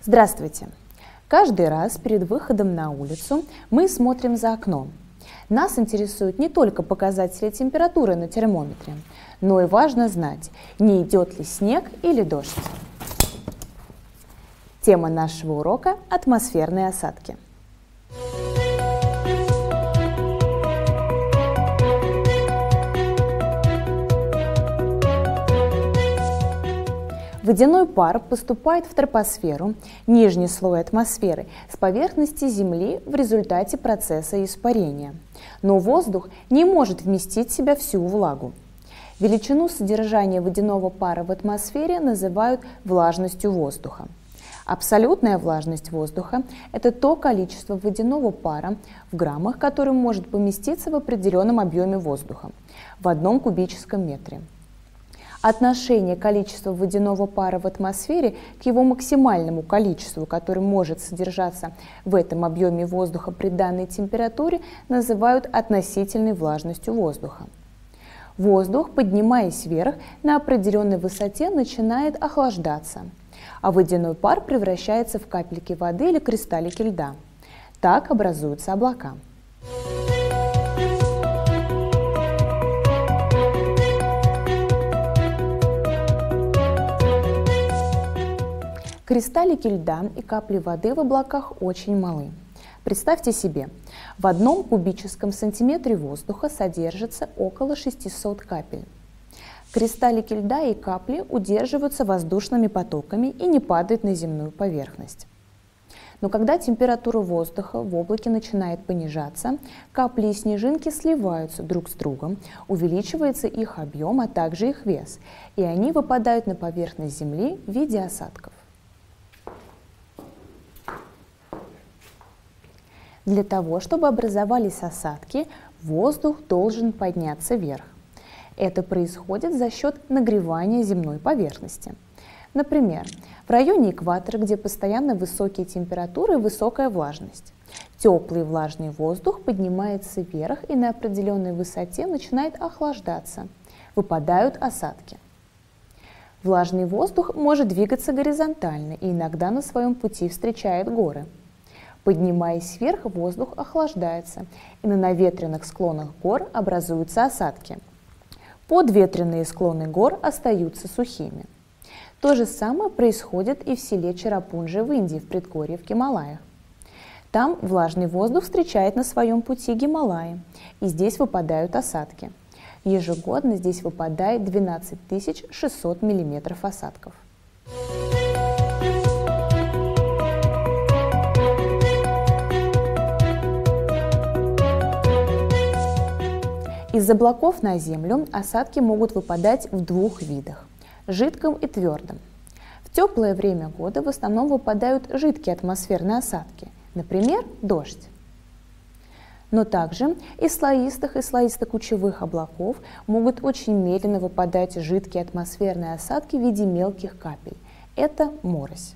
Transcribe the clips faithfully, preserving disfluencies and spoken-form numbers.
Здравствуйте! Каждый раз перед выходом на улицу мы смотрим за окном. Нас интересуют не только показатели температуры на термометре, но и важно знать, не идет ли снег или дождь. Тема нашего урока – атмосферные осадки. Водяной пар поступает в тропосферу, нижний слой атмосферы, с поверхности Земли в результате процесса испарения. Но воздух не может вместить в себя всю влагу. Величину содержания водяного пара в атмосфере называют влажностью воздуха. Абсолютная влажность воздуха – это то количество водяного пара в граммах, которое может поместиться в определенном объеме воздуха в одном кубическом метре. Отношение количества водяного пара в атмосфере к его максимальному количеству, которое может содержаться в этом объеме воздуха при данной температуре, называют относительной влажностью воздуха. Воздух, поднимаясь вверх, на определенной высоте начинает охлаждаться, а водяной пар превращается в капельки воды или кристаллики льда. Так образуются облака. Кристаллики льда и капли воды в облаках очень малы. Представьте себе, в одном кубическом сантиметре воздуха содержится около шестисот капель. Кристаллики льда и капли удерживаются воздушными потоками и не падают на земную поверхность. Но когда температура воздуха в облаке начинает понижаться, капли и снежинки сливаются друг с другом, увеличивается их объем, а также их вес, и они выпадают на поверхность Земли в виде осадков. Для того, чтобы образовались осадки, воздух должен подняться вверх. Это происходит за счет нагревания земной поверхности. Например, в районе экватора, где постоянно высокие температуры и высокая влажность, теплый влажный воздух поднимается вверх и на определенной высоте начинает охлаждаться. Выпадают осадки. Влажный воздух может двигаться горизонтально и иногда на своем пути встречает горы. Поднимаясь вверх, воздух охлаждается, и на наветренных склонах гор образуются осадки. Подветренные склоны гор остаются сухими. То же самое происходит и в селе Черрапунджи в Индии, в предгорье в Гималаях. Там влажный воздух встречает на своем пути Гималаи, и здесь выпадают осадки. Ежегодно здесь выпадает двенадцать тысяч шестьсот миллиметров осадков. Из облаков на Землю осадки могут выпадать в двух видах – жидком и твердом. В теплое время года в основном выпадают жидкие атмосферные осадки, например, дождь. Но также из слоистых и слоисто-кучевых облаков могут очень медленно выпадать жидкие атмосферные осадки в виде мелких капель. Это морось.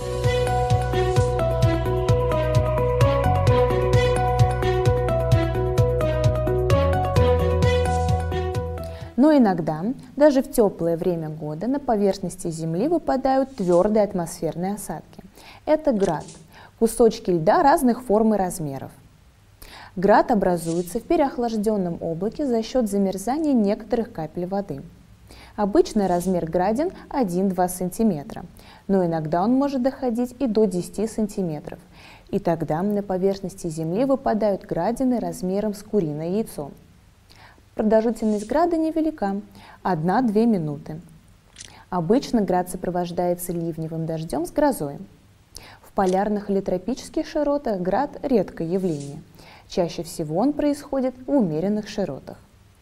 Но иногда, даже в теплое время года, на поверхности Земли выпадают твердые атмосферные осадки. Это град, кусочки льда разных форм и размеров. Град образуется в переохлажденном облаке за счет замерзания некоторых капель воды. Обычно размер градин один-два сантиметра, но иногда он может доходить и до десяти сантиметров. И тогда на поверхности Земли выпадают градины размером с куриное яйцо. Продолжительность града невелика – одна-две минуты. Обычно град сопровождается ливневым дождем с грозой. В полярных или тропических широтах град – редкое явление. Чаще всего он происходит в умеренных широтах.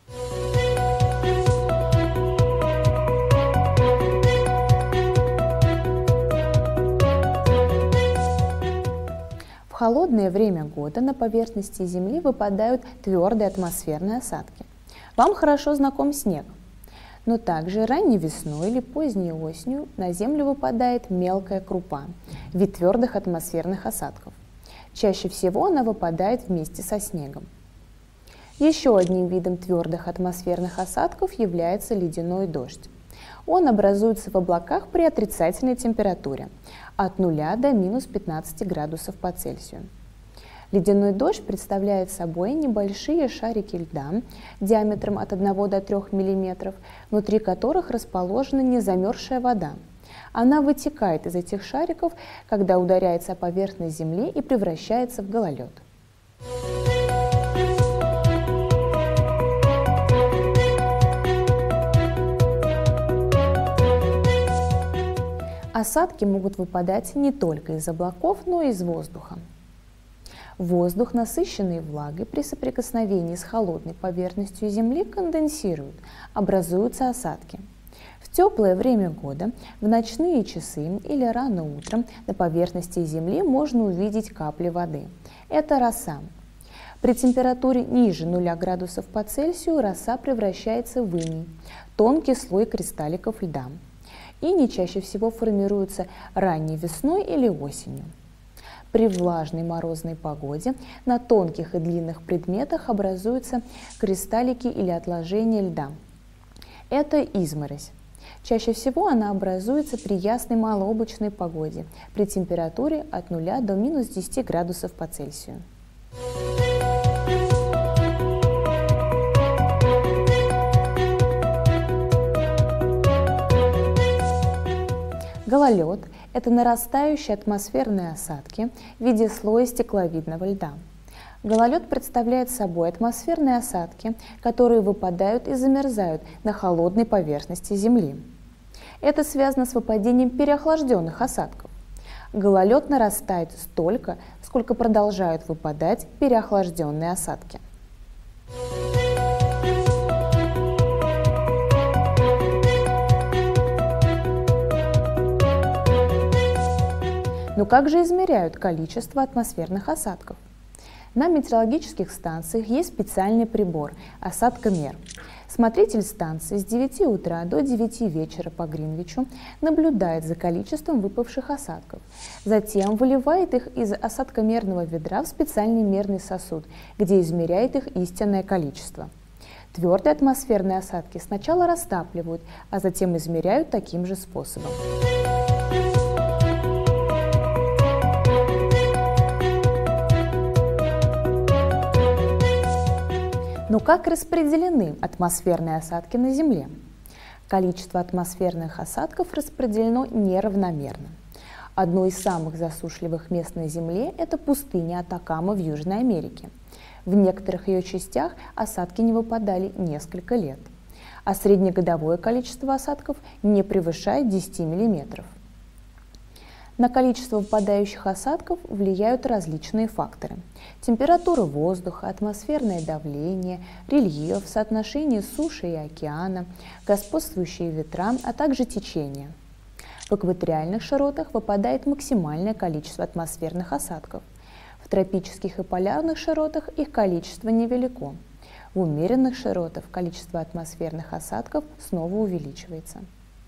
В холодное время года на поверхности Земли выпадают твердые атмосферные осадки. Вам хорошо знаком снег, но также ранней весной или поздней осенью на Землю выпадает мелкая крупа, вид твердых атмосферных осадков. Чаще всего она выпадает вместе со снегом. Еще одним видом твердых атмосферных осадков является ледяной дождь. Он образуется в облаках при отрицательной температуре от нуля до минус пятнадцати градусов по Цельсию. Ледяной дождь представляет собой небольшие шарики льда диаметром от одного до трёх миллиметров, внутри которых расположена незамерзшая вода. Она вытекает из этих шариков, когда ударяется о поверхность Земли и превращается в гололед. Осадки могут выпадать не только из облаков, но и из воздуха. Воздух, насыщенный влагой, при соприкосновении с холодной поверхностью Земли конденсирует, образуются осадки. В теплое время года, в ночные часы или рано утром на поверхности Земли можно увидеть капли воды. Это роса. При температуре ниже нуля градусов по Цельсию роса превращается в иней, тонкий слой кристалликов льда. Иней чаще всего формируется ранней весной или осенью. При влажной морозной погоде на тонких и длинных предметах образуются кристаллики или отложения льда. Это изморозь. Чаще всего она образуется при ясной малооблачной погоде, при температуре от нуля до минус десяти градусов по Цельсию. Гололед – это нарастающие атмосферные осадки в виде слоя стекловидного льда. Гололед представляет собой атмосферные осадки, которые выпадают и замерзают на холодной поверхности Земли. Это связано с выпадением переохлажденных осадков. Гололед нарастает столько, сколько продолжают выпадать переохлажденные осадки. Но как же измеряют количество атмосферных осадков? На метеорологических станциях есть специальный прибор – осадкомер. Смотритель станции с девяти утра до девяти вечера по Гринвичу наблюдает за количеством выпавших осадков. Затем выливает их из осадкомерного ведра в специальный мерный сосуд, где измеряет их истинное количество. Твердые атмосферные осадки сначала растапливают, а затем измеряют таким же способом. Но как распределены атмосферные осадки на Земле? Количество атмосферных осадков распределено неравномерно. Одно из самых засушливых мест на Земле – это пустыня Атакама в Южной Америке. В некоторых ее частях осадки не выпадали несколько лет, а среднегодовое количество осадков не превышает десяти миллиметров. На количество выпадающих осадков влияют различные факторы: температура воздуха, атмосферное давление, рельеф, соотношение суши и океана, господствующие ветра, а также течение. В экваториальных широтах выпадает максимальное количество атмосферных осадков. В тропических и полярных широтах их количество невелико. В умеренных широтах количество атмосферных осадков снова увеличивается.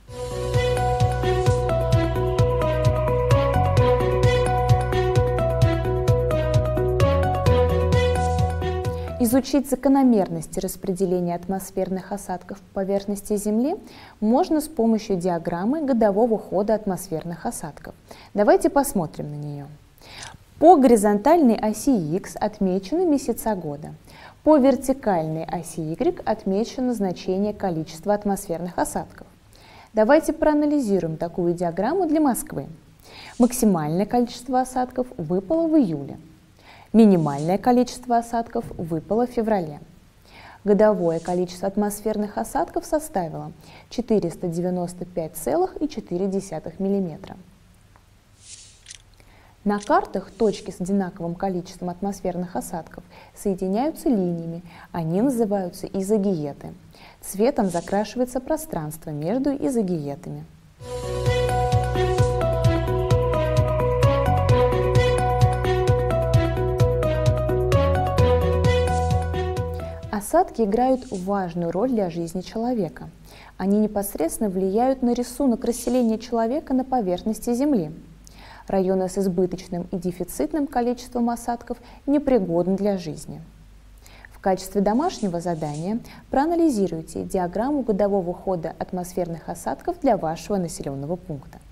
Изучить закономерности распределения атмосферных осадков по поверхности Земли можно с помощью диаграммы годового хода атмосферных осадков. Давайте посмотрим на нее. По горизонтальной оси Х отмечены месяца года. По вертикальной оси Y отмечено значение количества атмосферных осадков. Давайте проанализируем такую диаграмму для Москвы. Максимальное количество осадков выпало в июле. Минимальное количество осадков выпало в феврале. Годовое количество атмосферных осадков составило четыреста девяносто пять целых четыре десятых миллиметра. На картах точки с одинаковым количеством атмосферных осадков соединяются линиями, они называются изогиеты. Цветом закрашивается пространство между изогиетами. Осадки играют важную роль для жизни человека. Они непосредственно влияют на рисунок расселения человека на поверхности Земли. Районы с избыточным и дефицитным количеством осадков непригодны для жизни. В качестве домашнего задания проанализируйте диаграмму годового хода атмосферных осадков для вашего населенного пункта.